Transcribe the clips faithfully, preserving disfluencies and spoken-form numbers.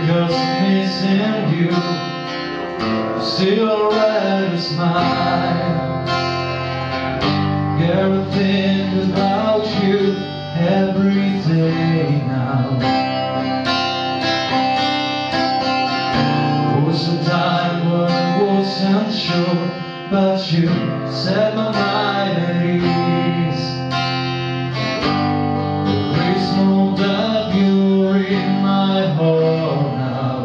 'cause I'm missing you. Still alright to smile. Gotta think about you every day now. There was a time when I wasn't sure, but you set my mind at ease. There is no doubt you're in my heart now.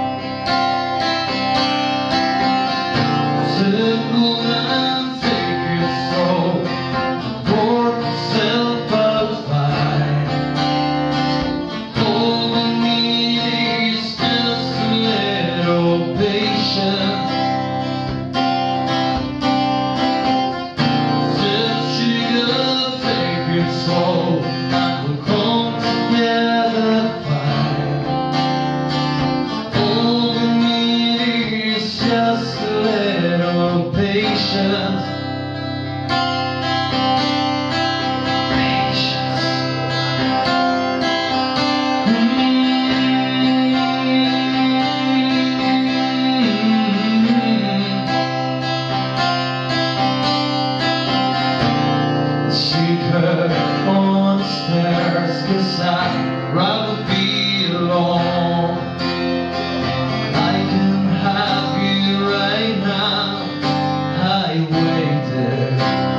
Said go and take it slow, pour yourself out fine. All we need is just a little patience. So I will come together fine. All we need is just a little patience. Patience. Mm-hmm. Secret on the stairs, 'cause I'd rather be alone. I can have you right now. I waited.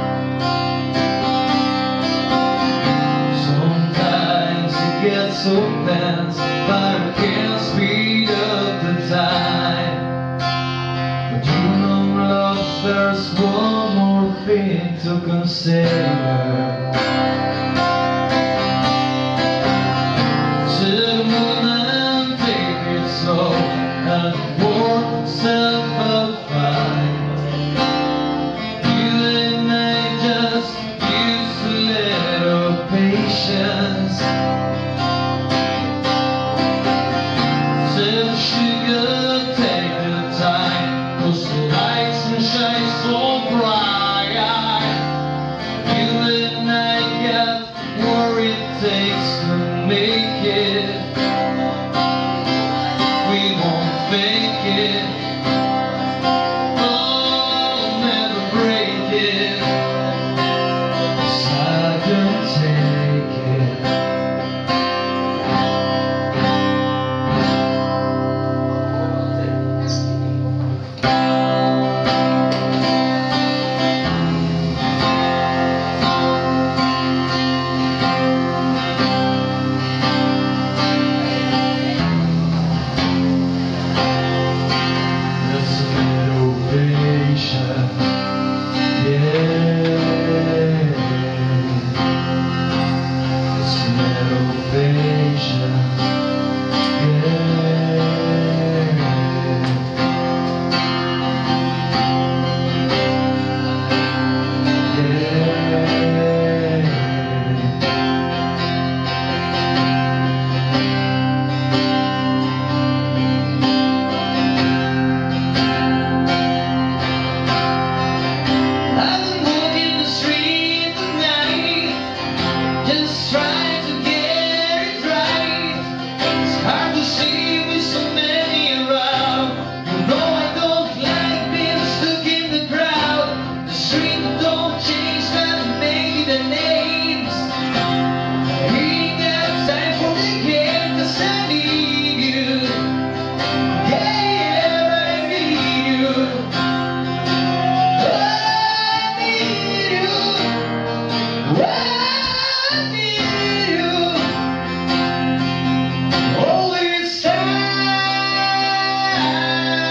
Sometimes it gets so tense, but I can't speed up the time. But you know, love, there's one more thing to consider. So and work yourself out fine. You and I just use a little patience. Said sugar, take the time, 'cause the lights can shine so bright. You and I got what it takes to make it. We won't fake it. Oh, never break it. 'Cause I can take it.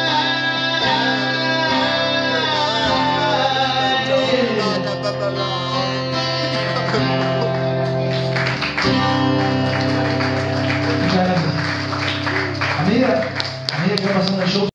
La la la la.